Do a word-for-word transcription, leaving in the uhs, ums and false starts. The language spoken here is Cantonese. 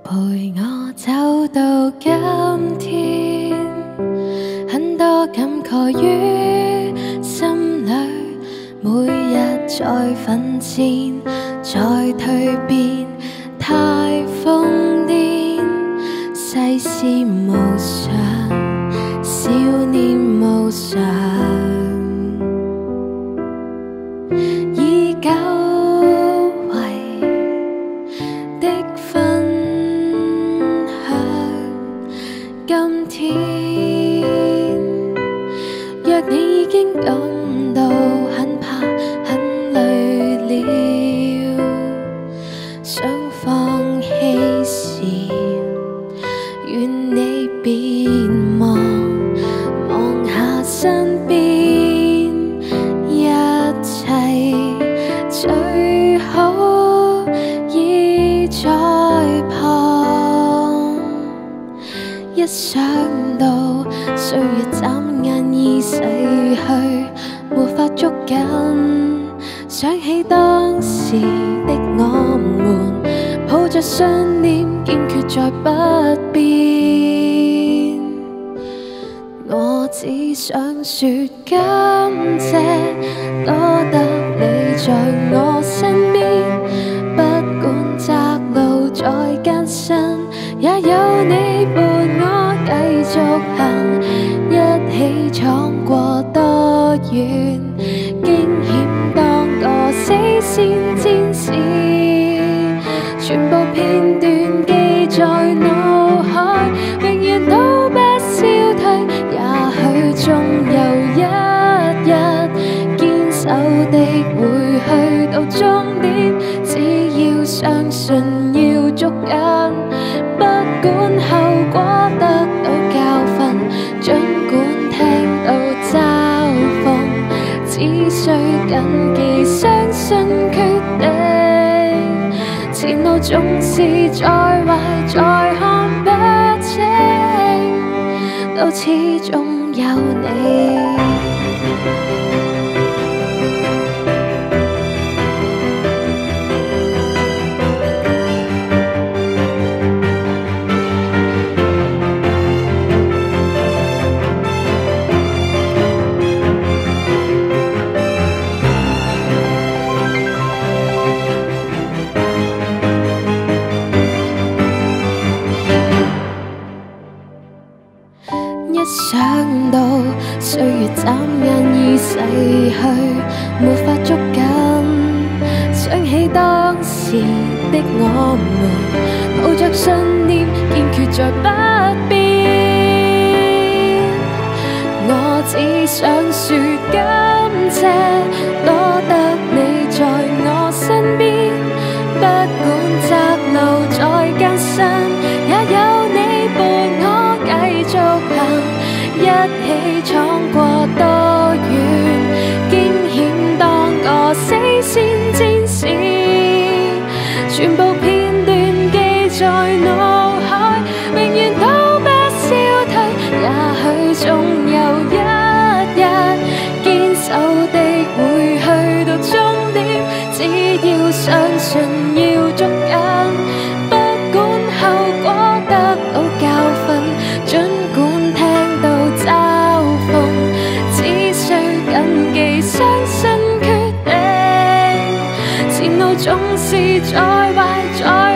陪我走到今天，很多感慨於心裏，每日在奮戰，在蛻變，太瘋癲，世事無常，少年無常，以久違的分享。今天，若你已經感到很怕、很累了，想放棄時，願你別忘，望下身邊一切最好已在旁。一想到歲月眨眼已逝去，沒法捉緊，想起當時的我們，抱着信念堅決再不變。我只想說感謝，多得你在我身邊，不管窄路再艱辛，也有你伴我繼續行，一起闖過多遠，驚險當個死線戰士，全部片段記在腦海，永遠都不消退。也許終有一日，堅守的會去到終點，只要相信要捉緊，不管後果得到教訓，儘管聽到嘲諷，只需謹記相信決定，前路縱是再壞再看不清，都始終有你。一想到歲月眨眼已逝去，沒法捉緊，想起當時的我們，抱着信念堅決再不變。我只想說感謝，多得你在我身邊，不管窄路再艱辛，也有你伴我繼續行，一起闖過多遠，驚險當個死線戰士，全部片段記在腦海，永遠都不消退。也許終有一日，堅守的會去到終點，只要相信要捉緊，不管後果得到教訓，儘管聽到嘲諷，只需謹記相信決定，前路縱是再壞再